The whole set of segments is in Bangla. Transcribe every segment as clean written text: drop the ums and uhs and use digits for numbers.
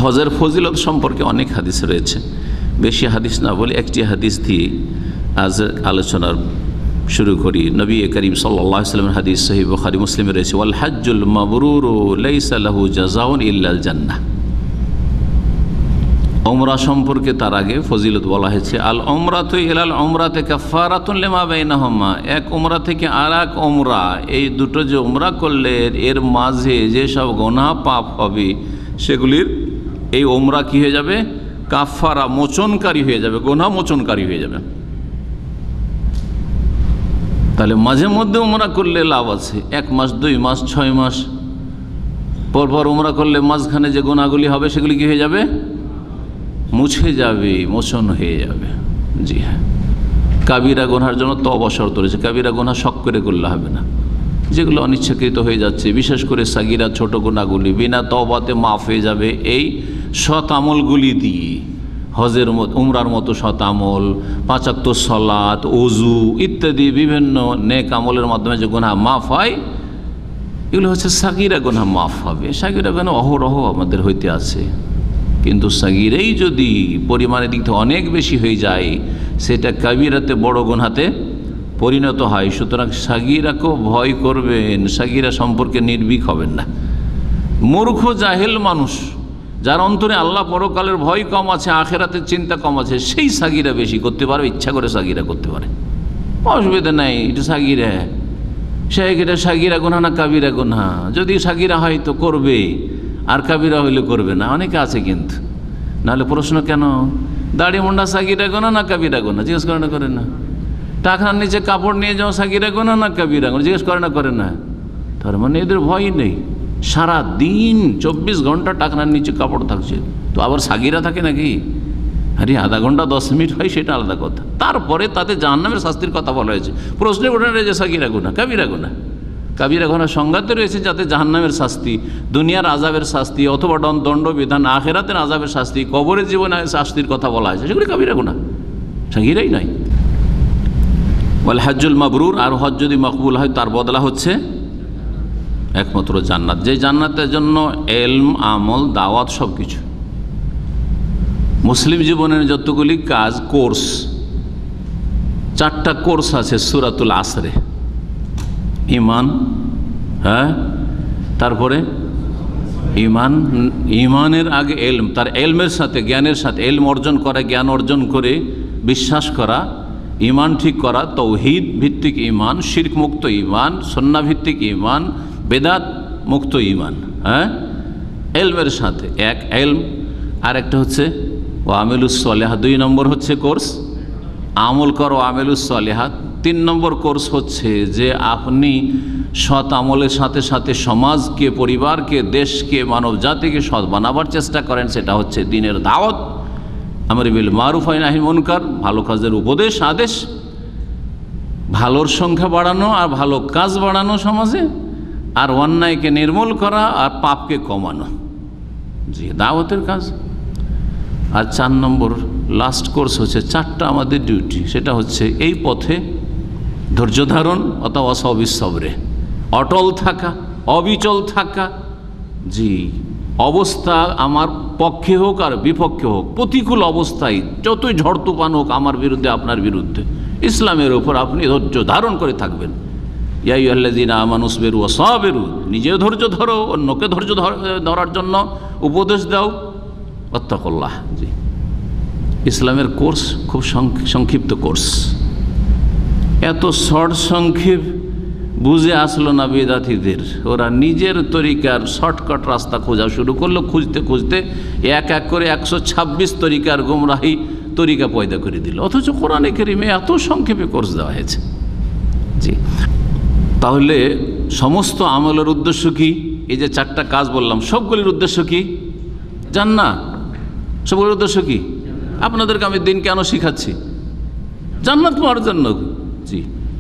হজের ফজিলত সম্পর্কে অনেক হাদিস রয়েছে, বেশি হাদিস না বলে একটি হাদিস দিয়ে আজ আলোচনার শুরু করি। নবী করিম সাল্লাল্লাহু আলাইহি ওয়াসাল্লামের হাদিস সহিহ বুখারী মুসলিমে রয়েছে, ওয়াল হাজ্জুল মাবরুরু লাইসা লাহু জাযাউন ইল্লাল জান্নাহ। উমরা সম্পর্কে তার আগে ফজিলত বলা হয়েছে, আল উমরাতু ইলাল উমরাতি কাফারাতুন লিমা বাইনাহুমা। এক উমরা থেকে আর এক উমরা, এই দুটো যে উমরা করলে এর মাঝে যেসব গুনাহ পাপ হবে সেগুলির এই উমরা কি হয়ে যাবে? কাফারা, মোচনকারী হয়ে যাবে, গুনাহ মোচনকারী হয়ে যাবে। তাহলে মাঝে মধ্যে উমরা করলে লাভ আছে, 1 মাস 2 মাস 6 মাস পরপর উমরা করলে মাঝখানে যে গুনাহগুলি হবে সেগুলি কি হয়ে যাবে? মুছে যাবে, মোচন হয়ে যাবে। জি হ্যাঁ, কাবিরা গুনার জন্য তওবা শর্ত রয়েছে, কাবিরা গুনাহ শখ করে করলে হবে না, যেগুলো অনিচ্ছাকৃত হয়ে যাচ্ছে, বিশেষ করে সাগিরা ছোট গুনাহগুলি বিনা তওবাতে মাফ হয়ে যাবে এই সৎ আমলগুলি দিয়ে। হজের মতো, উমরার মতো সৎ আমল, 5 ওয়াক্ত সালাত, ওযু ইত্যাদি বিভিন্ন নেক আমলের মাধ্যমে যে গুনাহ মাফ হয় এগুলো হচ্ছে সাগিরা গুনাহ মাফ হবে। সাগিরা গুনাহ অহরহ আমাদের হইতে আছে, কিন্তু সাগিরেই যদি পরিমাণের দিক থেকে অনেক বেশি হয়ে যায় সেটা কাবিরাতে বড় গুনাহতে পরিণত হয়। সুতরাং সাগিরাকেও ভয় করবেন, সাগিরা সম্পর্কে নির্ভীক হবেন না। মূর্খ জাহেল মানুষ যার অন্তরে আল্লাহ পরকালের ভয় কম আছে, আখেরাতের চিন্তা কম আছে, সেই সাগিরা বেশি করতে পারবে, ইচ্ছা করে সাগিরা করতে পারে, অসুবিধা নাই, এটা সাগিরা। এটা সাগিরা গুনাহ না কাবিরা গুনাহ? যদি সাগিরা হয় তো করবে, আর কাবিরা হইলে করবে না, অনেকে আছে কিন্তু। নাহলে প্রশ্ন কেন, দাড়ি মুন্ডা সাগিরা গুনাহ না কাবিরা গুনাহ? জিজ্ঞেস করে না, করে না? টাকার নিচে কাপড় নিয়ে যাও সাগিরা গুনাহ না কাবিরা গুনাহ? জিজ্ঞেস করে না, করে না? তার মানে এদের ভয় নেই, সারা দিন 24 ঘন্টা টাকার নিচে কাপড় থাকছে, তো আবার সাগিরা থাকে নাকি? আরে আধা ঘন্টা 10 মিনিট হয় সেটা আলাদা কথা, তারপরে তাতে জাহান্নামের শাস্তির কথা বলা হয়েছে। প্রশ্নে ওঠে না যে সাগিরা গুনাহ কাবিরা গুনাহ? কাবিরা গুনাহ সংজ্ঞাতে রয়েছে যাতে জাহান্নামের শাস্তি, দুনিয়ার আযাবের শাস্তি, অথবা দণ্ডবিধান, আখিরাতের আযাবের শাস্তি, কবরের জীবনে শাস্তির কথা বলা হয়েছে, সেগুলি কাবিরা গুনাহ, সাগিরাই নাই। ওয়াল হাজ্জুল মাবরুর, আর হজ যদি মকবুল হয় তার বদলা হচ্ছে একমাত্র জান্নাত, যে জান্নাতের জন্য ইলম, আমল, দাওয়াত সব কিছু। মুসলিম জীবনের যতগুলি কাজ, কোর্স, 4টা কোর্স আছে সূরাতুল আসরে। ইমান, হ্যাঁ, তারপরে ইমান, ইমানের আগে এলম, তার এলমের সাথে, জ্ঞানের সাথে, এলম অর্জন করা, জ্ঞান অর্জন করে বিশ্বাস করা, ইমান ঠিক করা, তৌহিদ ভিত্তিক ইমান, শিরক মুক্ত ইমান, সুন্নাহ ভিত্তিক ইমান, বেদাত মুক্ত ইমান। হ্যাঁ, এলমের সাথে এক এলম, আর একটা হচ্ছে ও আমেলুস সলেহাত। 2 নম্বর হচ্ছে কোর্স আমল করো, আমেলুস সলেহাত। 3 নম্বর কোর্স হচ্ছে যে আপনি সৎ আমলের সাথে সাথে সমাজকে, পরিবারকে, দেশকে, মানব জাতিকে সৎ বানাবার চেষ্টা করেন, সেটা হচ্ছে দ্বীনের দাওয়াত, আমর বিল মারুফ ওয়া নাহি মুনকার, ভালো কাজের উপদেশ আদেশ, ভালোর সংখ্যা বাড়ানো আর ভালো কাজ বাড়ানো সমাজে, আর অন্যায়কে নির্মূল করা আর পাপকে কমানো, জি দাওয়াতের কাজ। আর 4 নম্বর লাস্ট কোর্স হচ্ছে 4টা আমাদের ডিউটি, সেটা হচ্ছে এই পথে ধৈর্য ধারণ অথবা সবিসবরে অটল থাকা, অবিচল থাকা। জি, অবস্থা আমার পক্ষে হোক আর বিপক্ষে হোক, প্রতিকূল অবস্থায় যতই ঝড় তুফান হোক আমার বিরুদ্ধে, আপনার বিরুদ্ধে, ইসলামের ওপর আপনি ধৈর্য ধারণ করে থাকবেন। ইয়া আইয়ুহাল্লাযীনা আমানু ইসবিরু ওয়া সাবিরু, নিজেও ধৈর্য ধরো, অন্যকে ধৈর্য ধরার জন্য উপদেশ দাও। ওয়াত্তাকুল্লাহ। জি, ইসলামের কোর্স খুব সংক্ষিপ্ত কোর্স, এত শর্ট সংক্ষেপ বুঝে আসলো না বেদাতীদের। ওরা নিজের তরিকার শর্টকাট রাস্তা খোঁজা শুরু করলো, খুঁজতে খুঁজতে এক এক করে 126 তরিকার গুমরাহি তরিকা পয়দা করে দিল, অথচ কোরআনে কারিমে এত সংক্ষেপে কোর্স দেওয়া হয়েছে। জি, তাহলে সমস্ত আমলের উদ্দেশ্য কি? এই যে 4টা কাজ বললাম, সবগুলির উদ্দেশ্য কি? জান্নাত। সবগুলির উদ্দেশ্য কি? আপনাদেরকে আমি দিন কেন শিখাচ্ছি? জান্নাত পাওয়ার জন্য। জি,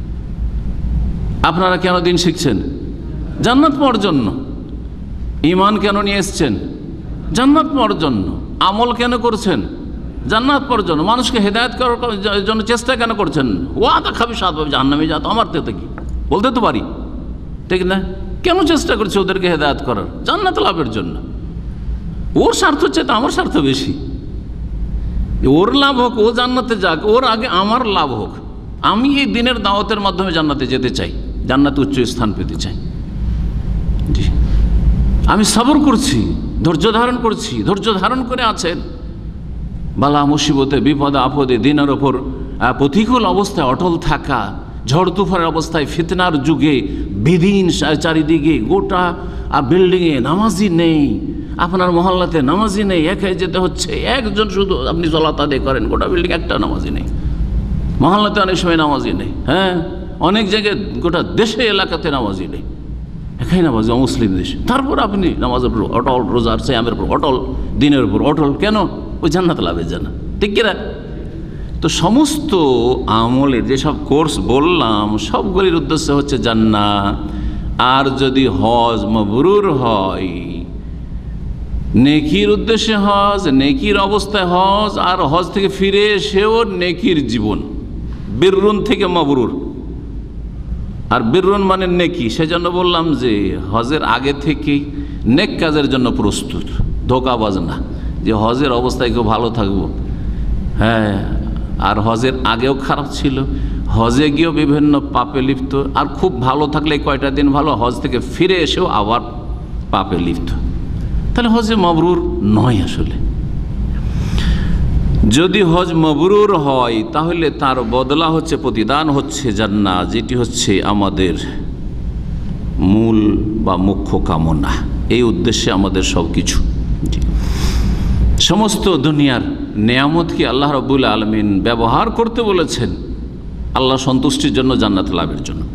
আপনারা কেন দিন শিখছেন? জান্নাত পাওয়ার জন্য। ঈমান কেন নিয়ে এসছেন? জান্নাত পাওয়ার জন্য। আমল কেন করছেন? জান্নাত পাওয়ার জন্য। মানুষকে হেদায়েত করার জন্য চেষ্টা কেন করছেন? ওয়াদা খাবি সাত ভাবে জাহান্নামে যা, তো আমার তো কি বলতে তো পারি, ঠিক না? কেন চেষ্টা করছে ওদেরকে হেদায়েত করার? জান্নাত লাভের জন্য। ওর স্বার্থ চেয়ে তো আমার স্বার্থ বেশি, ওর লাভ হোক, ও জান্নাতে যাক, ওর আগে আমার লাভ হোক। আমি এই দিনের দাওয়াতের মাধ্যমে জান্নাতে যেতে চাই, জান্নাতে উচ্চ স্থান পেতে চাই। জি, আমি সবর করছি, ধৈর্য ধারণ করছি, ধৈর্য ধারণ করে আছেন। বালা মুসিবতে, বিপদে আপদে, দিনের ওপর প্রতিকূল অবস্থায় অটল থাকা, ঝড় তুফানের অবস্থায়, ফিতনার যুগে, বেদিন চারিদিকে, গোটা বিল্ডিংয়ে নামাজি নেই, আপনার মহল্লাতে নামাজি নেই, একাই যেতে হচ্ছে, একজন শুধু আপনি সলাত আদায় করেন, গোটা বিল্ডিং একটা নামাজি নেই, মহল্লাতে অনেক সময় নামাজি নেই, হ্যাঁ অনেক জায়গায় গোটা দেশে এলাকাতে নামাজি নেই, একাই নামাজি, অমুসলিম দেশে। তারপর আপনি নামাজের উপর অটল, রোজার সিয়ামের উপর অটল, দিনের উপর অটল, কেন? ওই জান্নাত লাভের জন্য, ঠিক কিনা? তো সমস্ত আমলের যেসব কোর্স বললাম সবগুলির উদ্দেশ্য হচ্ছে জান্নাত। আর যদি হজ মাবরুর হয়, নেকির উদ্দেশ্যে হজ, নেকির অবস্থায় হজ, আর হজ থেকে ফিরে এসেও নেকির জীবন, বিররুন থেকে মাবরুর। আর বিররুন মানে নেকি, সেজন্য বললাম যে হজের আগে থেকেই নেক কাজের জন্য প্রস্তুত, ধোঁকাবাজ না যে হজের অবস্থায় কেউ ভালো থাকবো, হ্যাঁ আর হজের আগেও খারাপ ছিল, হজে গিয়েও বিভিন্ন পাপে লিপ্ত, আর খুব ভালো থাকলে কয়টা দিন ভালো, হজ থেকে ফিরে এসেও আবার পাপে লিপ্ত, তাহলে হজে মাবরুর নয়। আসলে যদি হজ মাবরুর হয় তাহলে তার বদলা হচ্ছে, প্রতিদান হচ্ছে জান্নাত, যেটি হচ্ছে আমাদের মূল বা মুখ্য কামনা। এই উদ্দেশ্যে আমাদের সব কিছু, সমস্ত দুনিয়ার নেয়ামতকে আল্লাহ রাব্বুল আলামিন ব্যবহার করতে বলেছেন আল্লাহ সন্তুষ্টির জন্য, জান্নাত লাভের জন্য।